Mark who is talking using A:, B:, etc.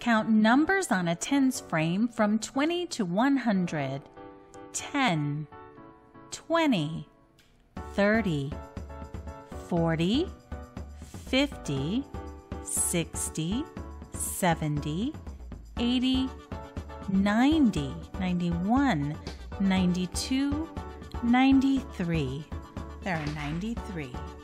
A: Count numbers on a tens frame from 20 to 100. 10, 20, 30, 40, 50, 60, 70, 80, 90, 91, 92, 93. There are 93.